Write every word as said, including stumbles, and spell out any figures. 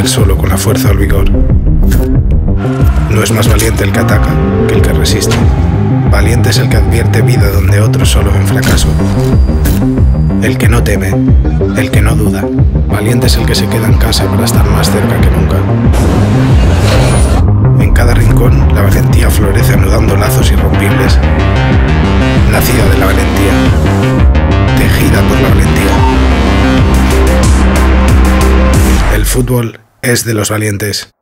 del solo con la fuerza o el vigor. No es más valiente el que ataca que el que resiste. Valiente es el que advierte vida donde otros solo ven fracaso. El que no teme, el que no duda. Valiente es el que se queda en casa para estar más cerca que nunca. En cada rincón la valentía florece anudando lazos irrompibles. Nacida de la valentía, tejida por la valentía. El fútbol es de los valientes.